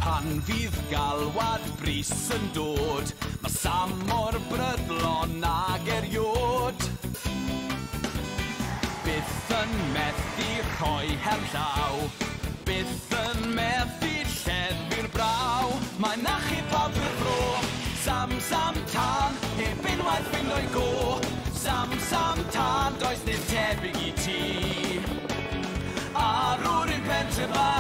Pan fydd galwad bris yn dod, mae Sam o'r brydlon ag eriod. Byth yn methu rhoi her llaw, byth yn methu lleddfu'r braw. Mae'n achub pawb i'r bro, Sam Tân, heb unwaith fynd o'i go. Sam Tân, does nid tebyg i ti. Arwr i'n pentre bach,